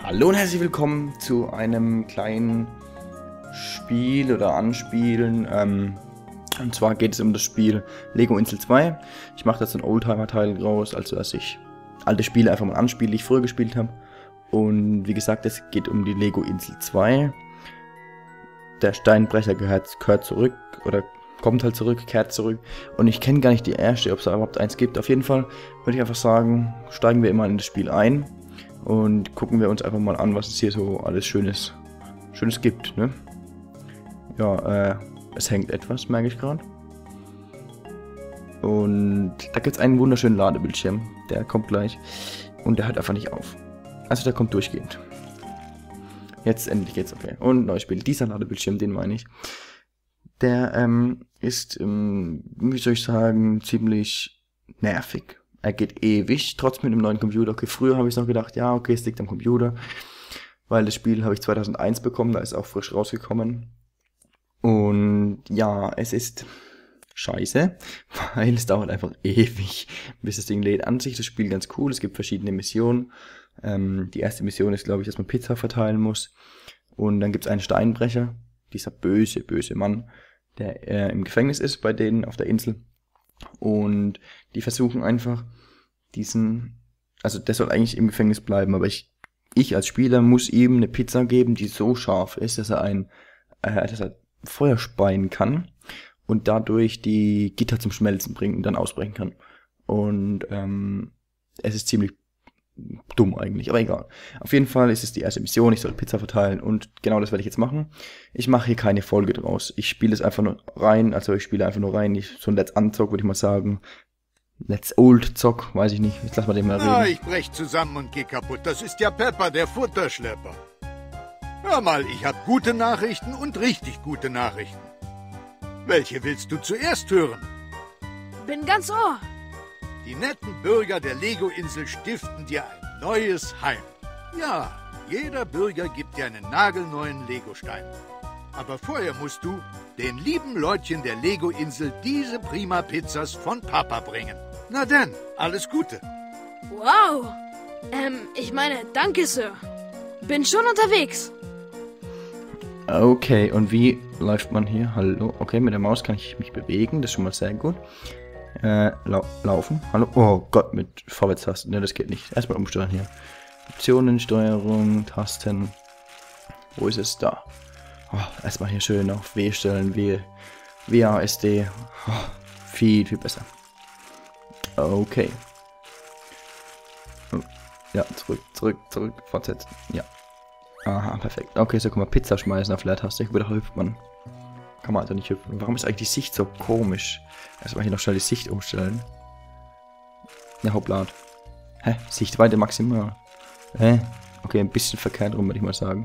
Hallo und herzlich willkommen zu einem kleinen Spiel oder Anspielen. Und zwar geht es um das Spiel Lego Insel 2. Ich mache das ein Oldtimer-Teil raus, also dass ich alte Spiele einfach mal anspiele, die ich früher gespielt habe. Und wie gesagt, es geht um die Lego Insel 2. Der Steinbrecher gehört zurück oder kommt halt zurück, kehrt zurück. Und ich kenne gar nicht die erste, ob es da überhaupt eins gibt. Auf jeden Fall würde ich einfach sagen, steigen wir immer in das Spiel ein. Und gucken wir uns einfach mal an, was es hier so alles Schönes gibt, ne? Ja, es hängt etwas, merke ich gerade. Und da gibt es einen wunderschönen Ladebildschirm. Der kommt gleich. Und der hört einfach nicht auf. Also der kommt durchgehend. Jetzt endlich geht's, okay. Und neues Spiel. Dieser Ladebildschirm, den meine ich. Der ist, wie soll ich sagen, ziemlich nervig. Er geht ewig, trotz mit einem neuen Computer. Okay, früher habe ich noch gedacht, ja, okay, es liegt am Computer. Weil das Spiel habe ich 2001 bekommen, da ist auch frisch rausgekommen. Und ja, es ist scheiße, weil es dauert einfach ewig, bis das Ding lädt. An sich das Spiel ganz cool, es gibt verschiedene Missionen. Die erste Mission ist, glaube ich, dass man Pizza verteilen muss. Und dann gibt es einen Steinbrecher, dieser böse Mann, der im Gefängnis ist bei denen auf der Insel. Und die versuchen einfach also der soll eigentlich im Gefängnis bleiben, aber ich als Spieler muss ihm eine Pizza geben, die so scharf ist, dass er Feuer speien kann und dadurch die Gitter zum Schmelzen bringen und dann ausbrechen kann. Und es ist ziemlich dumm eigentlich, aber egal. Auf jeden Fall ist es die erste Mission, ich soll Pizza verteilen und genau das werde ich jetzt machen. Ich mache hier keine Folge draus. Ich spiele es einfach nur rein, so ein Let's Unzock, würde ich mal sagen. Let's Old Zock, weiß ich nicht. Jetzt lass mal den mal reden. Ah, ich brech zusammen und geh kaputt. Das ist ja Pepper, der Futterschlepper. Hör mal, ich hab gute Nachrichten und richtig gute Nachrichten. Welche willst du zuerst hören? Bin ganz ohr. Die netten Bürger der Lego-Insel stiften dir ein neues Heim. Ja, jeder Bürger gibt dir einen nagelneuen Legostein. Aber vorher musst du den lieben Leutchen der Lego-Insel diese prima Pizzas von Papa bringen. Na denn, alles Gute. Wow. Ich meine, danke, Sir. Bin schon unterwegs. Okay, und wie läuft man hier? Hallo? Okay, mit der Maus kann ich mich bewegen, das ist schon mal sehr gut. Laufen. Hallo? Oh Gott, mit Vorwärtstasten. Ne, das geht nicht. Erstmal umsteuern hier. Optionen, Steuerung, Tasten. Wo ist es? Da. Oh, erstmal hier schön auf W stellen. WASD. Oh, viel besser. Okay. Oh, ja, zurück. Fortsetzen. Ja. Aha, perfekt. Okay, so kann man Pizza schmeißen auf Leertaste. Da hüpft man. Kann man also nicht hüpfen. Warum ist eigentlich die Sicht so komisch? Erstmal hier noch schnell die Sicht umstellen. Ja, hoppla. Hä? Sichtweite maximal. Hä? Okay, ein bisschen verkehrt rum, würde ich mal sagen.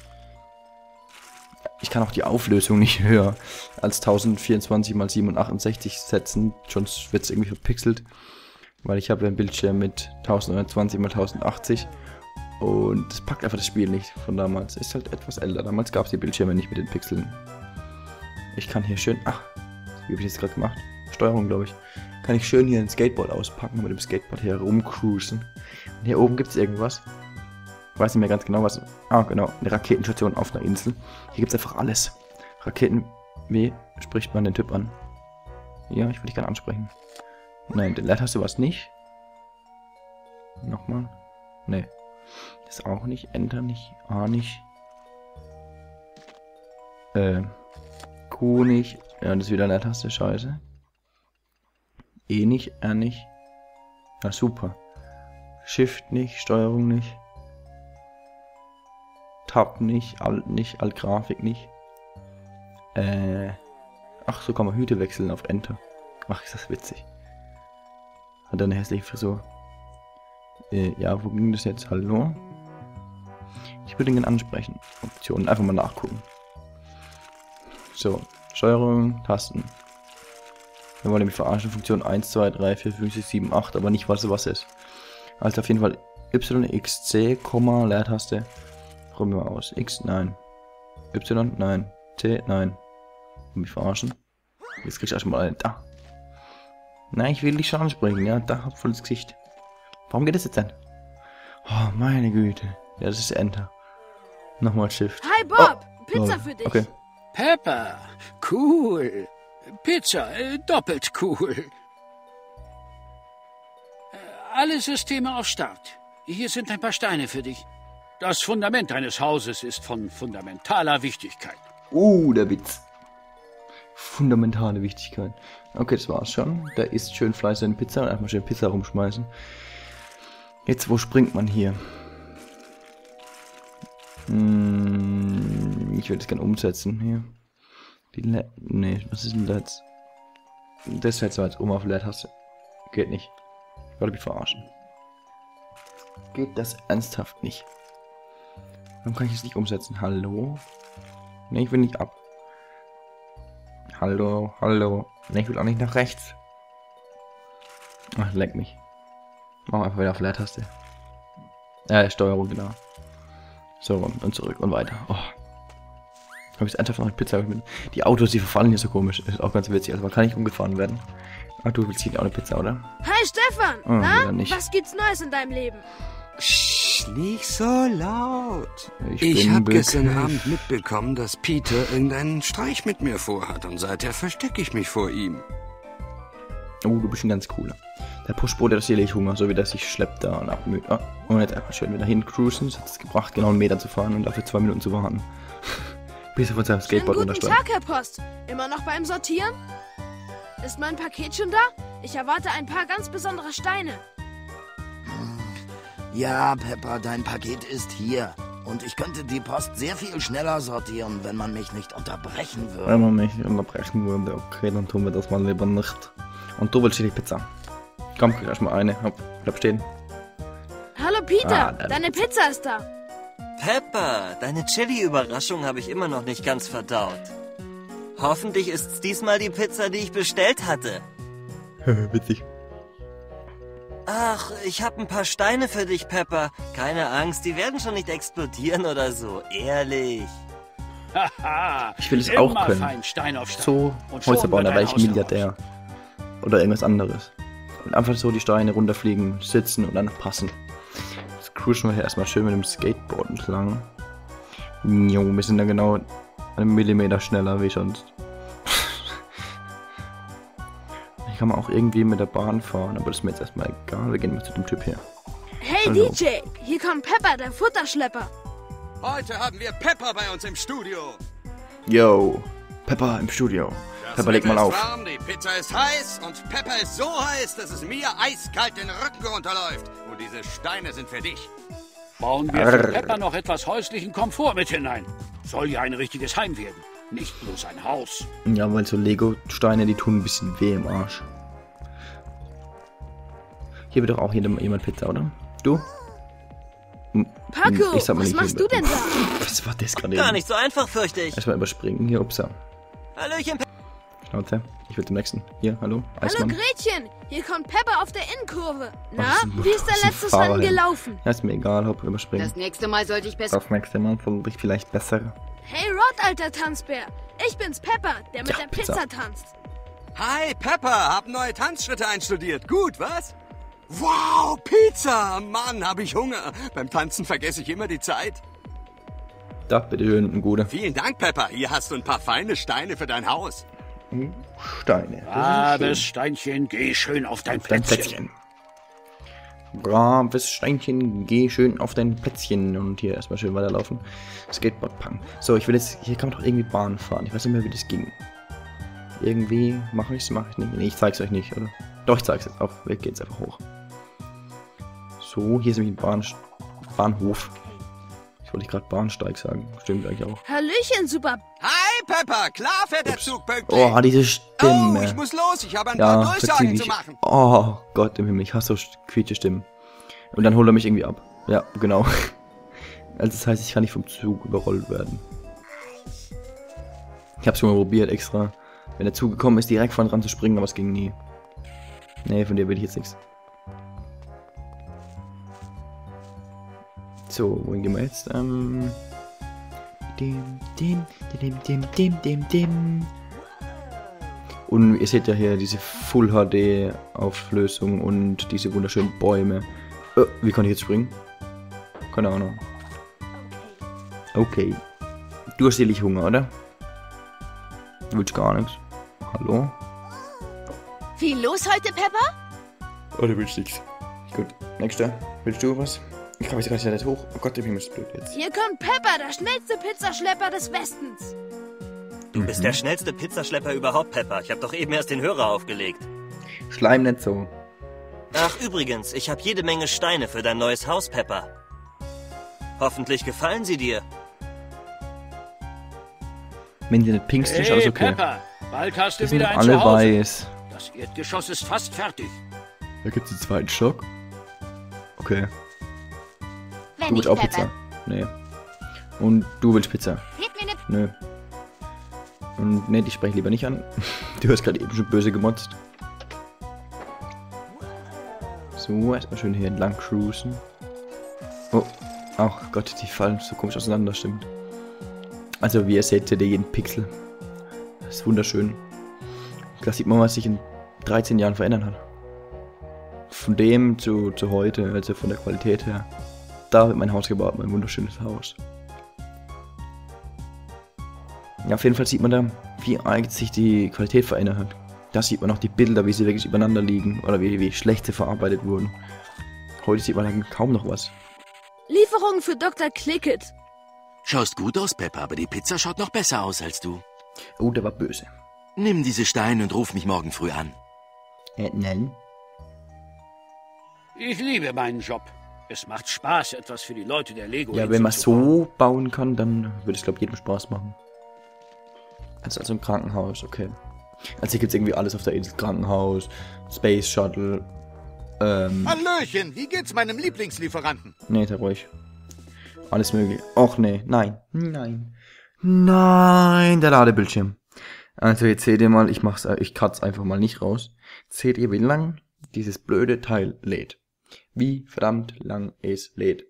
Ich kann auch die Auflösung nicht höher als 1024 x 768 setzen. Sonst wird es irgendwie verpixelt. Weil ich habe ja einen Bildschirm mit 1029 x 1080. Und das packt einfach das Spiel nicht von damals. Ist halt etwas älter. Damals gab es die Bildschirme nicht mit den Pixeln. Ich kann hier schön... Ach, wie habe ich das gerade gemacht? Steuerung, glaube ich. Kann ich schön hier ein Skateboard auspacken und mit dem Skateboard hier rumcruisen. Und hier oben gibt es irgendwas. Ich weiß nicht mehr ganz genau was. Ah, genau. Eine Raketenstation auf einer Insel. Hier gibt es einfach alles. Raketen... Wie spricht man den Typ an? Ja, ich würde dich gerne ansprechen. Nein, den Leertaste war es nicht. Nochmal. Nee. Das auch nicht. Enter nicht. A nicht. Q nicht. Ja, das ist wieder eine Taste. Scheiße. E nicht. R nicht. Ja, super. Shift nicht. Steuerung nicht. Tab nicht. Alt nicht. Alt-Grafik nicht. Ach, so kann man Hüte wechseln auf Enter. Ach, ist das witzig. Hat er eine hässliche Frisur. Ja, wo ging das jetzt? Hallo? Ich würde ihn gerne ansprechen. Optionen. Einfach mal nachgucken. So. Steuerung, Tasten. Wir wollen nämlich verarschen. Funktion 1, 2, 3, 4, 5, 6, 7, 8. Aber nicht, was ist. Also auf jeden Fall Y, X, C, Komma, Leertaste. Probieren wir aus. X, nein. Y, nein. C, nein. Mich verarschen. Jetzt krieg ich erstmal einen. Da. Nein, ich will dich schon ansprechen. Ja, da hab volles Gesicht. Warum geht das jetzt denn? Oh, meine Güte. Ja, das ist Enter. Nochmal Shift. Hi Bob, Oh, Pizza oh, für dich. Okay. Pepper, cool. Pizza, doppelt cool. Alle Systeme auf Start. Hier sind ein paar Steine für dich. Das Fundament deines Hauses ist von fundamentaler Wichtigkeit. Der Witz. Fundamentale Wichtigkeit. Okay, das war's schon. Da isst schön fleißig eine Pizza und einfach schön Pizza rumschmeißen. Jetzt, wo springt man hier? Ich würde es gerne umsetzen hier. Nee, was ist denn das? Das hätte so als Oma auf Leertaste. Geht nicht. Ich wollte mich verarschen. Geht das ernsthaft nicht? Warum kann ich es nicht umsetzen? Hallo? Ne, ich will nicht ab. Hallo, hallo. Ne, ich will auch nicht nach rechts. Ach, leck mich. Mach einfach wieder auf Leertaste. Steuerung, genau. So, und zurück und weiter. Oh. Habe ich einfach noch eine Pizza mit. Die Autos, die verfallen hier so komisch. Ist auch ganz witzig. Also man kann nicht umgefahren werden. Ach, du willst hier auch eine Pizza, oder? Hi Stefan, Oh, na? wieder nicht. Was gibt's Neues in deinem Leben? Psst, nicht so laut. Ich Ich bin habe gestern bekifft. Abend mitbekommen, dass Peter irgendeinen Streich mit mir vorhat und seither verstecke ich mich vor ihm. Oh, du bist ein ganz cooler. Der Pushboot, der hat sicherlich Hunger, so wie der sich schleppt da und abmüht. Oh, und jetzt einfach schön wieder hin cruisen. Das hat es gebracht, genau einen Meter zu fahren und dafür 2 Minuten zu warten. Bis er von seinem Schönen Skateboard guten runtersteigt. Tag, Herr Post. Immer noch beim Sortieren? Ist mein Paket schon da? Ich erwarte ein paar ganz besondere Steine. Ja, Pepper, dein Paket ist hier. Und ich könnte die Post sehr viel schneller sortieren, wenn man mich nicht unterbrechen würde. Wenn man mich unterbrechen würde, okay, dann tun wir das mal lieber nicht. Und du willst die Pizza. Komm, krieg erstmal eine. Hopp, bleib stehen. Hallo Peter, Ah, deine Pizza ist da. Pepper, deine Chili-Überraschung habe ich immer noch nicht ganz verdaut. Hoffentlich ist's diesmal die Pizza, die ich bestellt hatte. Witzig. Ach, ich habe ein paar Steine für dich, Pepper. Keine Angst, die werden schon nicht explodieren oder so. Ehrlich. Haha. Ich will es Immer auch können. fein, Stein auf Stein. So Und schon Häuser bauen, da wird wäre ein ich Haus Milliardär. Oder irgendwas anderes. Und einfach so die Steine runterfliegen, sitzen und dann noch passen. Jetzt cruisen wir hier erstmal schön mit dem Skateboard entlang. Jo, wir sind da genau einen Millimeter schneller wie sonst. Hier kann man auch irgendwie mit der Bahn fahren, aber das ist mir jetzt erstmal egal. Wir gehen mal zu dem Typ hier. Hey Hallo. DJ, hier kommt Pepper, der Futterschlepper. Heute haben wir Pepper bei uns im Studio. Yo, Pepper im Studio. Pepper, leg mal Wetter auf. ist warm, die Pizza ist heiß und Pepper ist so heiß, dass es mir eiskalt den Rücken runterläuft. Und diese Steine sind für dich. Bauen wir für Pepper noch etwas häuslichen Komfort mit hinein. Soll ja ein richtiges Heim werden, nicht bloß ein Haus. Ja, weil so Lego-Steine, die tun ein bisschen weh im Arsch. Hier wird doch auch jemand Pizza, oder? Du? Paco, Ich sag mal was nicht machst du denn da? Was war das gerade? Gar eben? nicht so einfach, fürchte ich. Erstmal überspringen. Hier, upsa. Hallöchen, Pepper. Schnauze. Ich will zum nächsten. Hier, hallo. Hallo Eismann. Gretchen, hier kommt Pepper auf der Innenkurve. Na, Was ist- wie ist was der ist letztes ein Rennen Fahrrad? gelaufen? Ja, ist mir egal, hopp, überspringen. Das nächste Mal sollte ich besser... Das nächste Mal soll ich vielleicht besser. Hey Rod, alter Tanzbär. Ich bin's Pepper, der mit Ja, der Pizza. Pizza tanzt. Hi, Pepper, hab neue Tanzschritte einstudiert. Gut, was? Wow, Pizza! Mann, hab ich Hunger. Beim Tanzen vergesse ich immer die Zeit. Da, bitte schön, ein guter. Vielen Dank, Pepper. Hier hast du ein paar feine Steine für dein Haus. Steine. Braves Steinchen, geh schön auf dein Dein Plätzchen. Plätzchen. Braves Steinchen, geh schön auf dein Plätzchen. Und hier erstmal schön weiterlaufen. Skateboard-Punk. So, ich will jetzt, hier kann man doch irgendwie Bahn fahren. Ich weiß nicht mehr, wie das ging. Irgendwie mache ich es nicht. Nee, ich zeig's euch nicht, oder? Doch, ich zeig's jetzt. Auf Weg geht's einfach hoch. So, hier ist nämlich ein Bahnhof. Ich wollte gerade Bahnsteig sagen. Stimmt eigentlich auch. Hallöchen, super. Hi, Pepper. Klar fährt der Zug pünktlich. Oh, diese Stimme. Oh, ich muss los. Ich habe ein Ja, paar Durchsagen verzieh zu dich. machen. Oh Gott im Himmel, ich hasse so quietsche Stimmen. Und dann holt er mich irgendwie ab. Ja, genau. Also das heißt, ich kann nicht vom Zug überrollt werden. Ich hab's schon mal probiert extra. Wenn der Zug gekommen ist, direkt vorne dran zu springen, aber es ging nie. Nee, von dir will ich jetzt nichts. So, wohin gehen wir jetzt? Und ihr seht ja hier diese Full HD Auflösung und diese wunderschönen Bäume. Wie kann ich jetzt springen? Keine Ahnung. Okay. Du hast sicherlich Hunger, oder? Du willst gar nichts. Hallo? Viel los heute, Pepper? Oh, du willst nichts. Gut, nächster. Willst du was? Ich komme jetzt gar nicht hoch. Oh Gott, der Himmel ist blöd jetzt. Hier kommt Pepper, der schnellste Pizzaschlepper des Westens. Du bist der schnellste Pizzaschlepper überhaupt, Pepper. Ich habe doch eben erst den Hörer aufgelegt. Schleim nicht so. Ach, übrigens, ich habe jede Menge Steine für dein neues Haus, Pepper. Hoffentlich gefallen sie dir. Wenn sie nicht pink sind, ist alles okay. Pepper, bald hast du Die sind wieder doch ein alle Zuhause. weiß. Das Erdgeschoss ist fast fertig. Da gibt's den zweiten Stock. Okay. Wenn Du nicht, willst auch Pepper. Pizza? Nee. Und du willst Pizza? Gib mir eine Nö. Und nee, ich spreche lieber nicht an. Du hast gerade eben schon böse gemotzt. So, erstmal schön hier entlang cruisen. Oh, ach Gott, die fallen so komisch auseinander, stimmt. Also wie ihr seht, seht ihr jeden Pixel. Das ist wunderschön. Da sieht man, was sich in 13 Jahren verändert hat. Von dem zu heute, also von der Qualität her. Da wird mein Haus gebaut, mein wunderschönes Haus. Ja, auf jeden Fall sieht man da, wie eigentlich sich die Qualität verändert hat. Da sieht man auch die Bilder, wie sie wirklich übereinander liegen oder wie schlecht sie verarbeitet wurden. Heute sieht man da kaum noch was. Lieferung für Dr. Clickett. Schaust gut aus, Pepper, aber die Pizza schaut noch besser aus als du. Oh, der war böse. Nimm diese Steine und ruf mich morgen früh an. Nein. Ich liebe meinen Job. Es macht Spaß, etwas für die Leute der Lego Ja, wenn man so bauen kann, dann würde es, glaube ich, jedem Spaß machen. Also ein Krankenhaus, okay. Also hier gibt es irgendwie alles auf der Insel. Krankenhaus, Space Shuttle, Hallöchen, wie geht's meinem Lieblingslieferanten? nee, da ruhig. Alles möglich. Och nee, nein. Nein, der Ladebildschirm. Also jetzt seht ihr mal, ich cut's einfach mal nicht raus. Seht ihr, wie lang dieses blöde Teil lädt. Wie verdammt lang es lädt.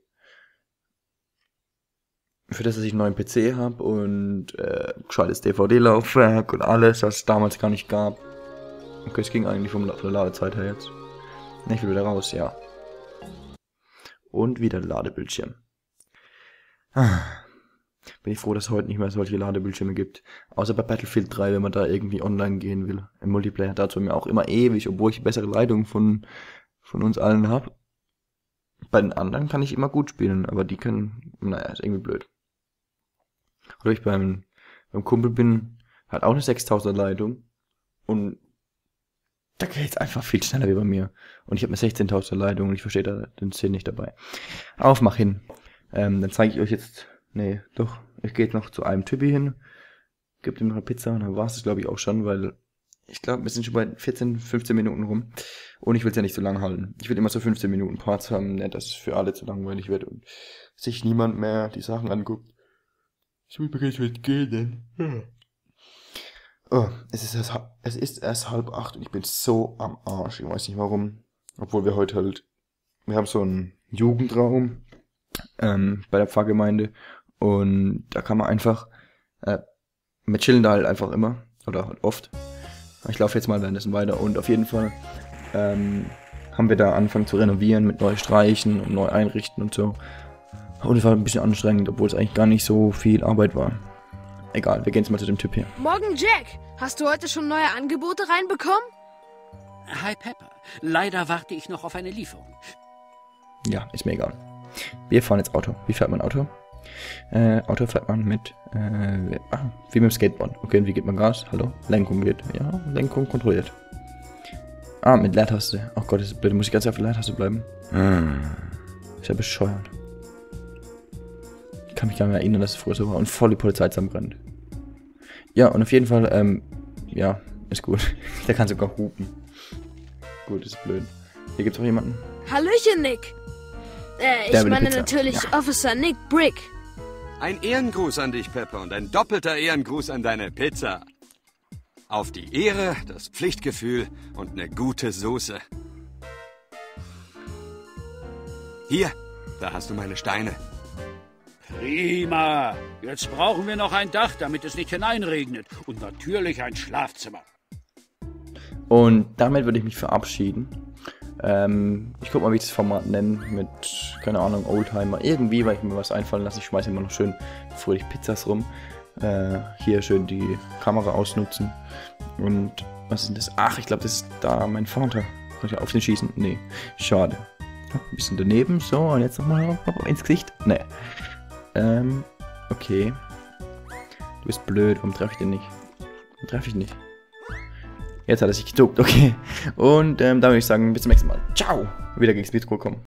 Für das, dass ich einen neuen PC habe und gescheites DVD-Laufwerk und alles, was es damals gar nicht gab. Okay, es ging eigentlich von der Ladezeit her jetzt. Ich will wieder raus, ja. Und wieder Ladebildschirm. Bin ich froh, dass es heute nicht mehr solche Ladebildschirme gibt. Außer bei Battlefield 3, wenn man da irgendwie online gehen will. Im Multiplayer dauert es bei mir auch immer ewig, obwohl ich bessere Leitung von uns allen habe. Bei den anderen kann ich immer gut spielen, aber die können, naja, ist irgendwie blöd. Oder ich beim Kumpel bin, hat auch eine 6000er Leitung und da geht es einfach viel schneller wie bei mir. Und ich habe eine 16.000er Leitung und ich verstehe da den Sinn nicht dabei. Aufmach hin. Dann zeige ich euch jetzt, nee, doch, ich gehe jetzt noch zu einem Typi hin, gebe ihm noch eine Pizza und dann war es das, glaube ich, auch schon, weil ich glaube, wir sind schon bei 14, 15 Minuten rum und ich will es ja nicht so lang halten. Ich will immer so 15 Minuten Parts haben, nicht, dass es für alle zu langweilig wird und sich niemand mehr die Sachen anguckt. So wie es wird gehen. Oh, es ist erst 7:30 und ich bin so am Arsch. Ich weiß nicht warum. Obwohl wir heute halt, wir haben so einen Jugendraum bei der Pfarrgemeinde und da kann man einfach, wir chillen da halt einfach immer oder halt oft. Ich laufe jetzt mal währenddessen weiter und auf jeden Fall haben wir da angefangen zu renovieren mit neu streichen und neu einrichten und so. Und es war ein bisschen anstrengend, obwohl es eigentlich gar nicht so viel Arbeit war. Egal, wir gehen jetzt mal zu dem Typ hier. Morgen, Jack. Hast du heute schon neue Angebote reinbekommen? Hi, Pepper. Leider warte ich noch auf eine Lieferung. Ja, ist mir egal. Wir fahren jetzt Auto. Wie fährt man Auto? Auto fährt man mit, wie mit dem Skateboard. Okay, und wie geht man Gas? Hallo? Lenkung geht. Ja, Lenkung kontrolliert. Mit Leertaste. Oh Gott, das ist blöd. Muss ich ganz auf der Leertaste bleiben? Ist ja bescheuert. Ich kann mich gar nicht mehr erinnern, dass es früher so war und voll die Polizei zusammenbrennt. Ja, und auf jeden Fall, ja, ist gut. Der kann sogar hupen. Gut, ist blöd. Hier gibt's auch jemanden. Hallöchen, Nick. Ich meine natürlich Officer Nick Brick. Ein Ehrengruß an dich, Pepper, und ein doppelter Ehrengruß an deine Pizza. Auf die Ehre, das Pflichtgefühl und eine gute Soße. Hier, da hast du meine Steine. Prima. Jetzt brauchen wir noch ein Dach, damit es nicht hineinregnet. Und natürlich ein Schlafzimmer. Und damit würde ich mich verabschieden. Ich guck mal, wie ich das Format nenne. Mit, keine Ahnung, Oldtimer. Irgendwie, weil ich mir was einfallen lasse. Ich schmeiße immer noch schön fröhlich Pizzas rum. Hier schön die Kamera ausnutzen. Und was ist denn das? Ach, ich glaube, das ist da mein Vater. Kann ich auf den schießen? Nee, schade. Ein bisschen daneben. So, und jetzt nochmal ins Gesicht. Nee. Okay. Du bist blöd. Warum treffe ich den nicht? Warum treffe ich nicht? Jetzt hat er sich geduckt, okay. Und dann würde ich sagen, bis zum nächsten Mal. Ciao! Wieder gegen das Mikro kommen.